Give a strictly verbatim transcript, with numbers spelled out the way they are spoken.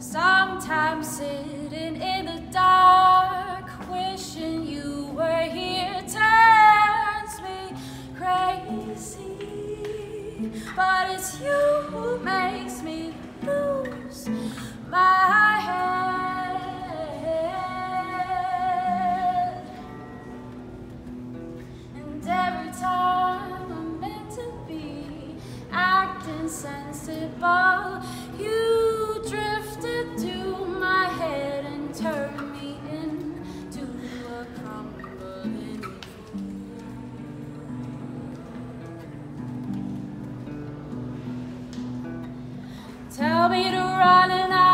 Sometimes sitting in the dark, wishing you were here, turns me crazy. But it's you who makes me lose my head. And every time I'm meant to be acting sensible, you drifted to my head and turned me into a crumbling fool. Tell me to run and I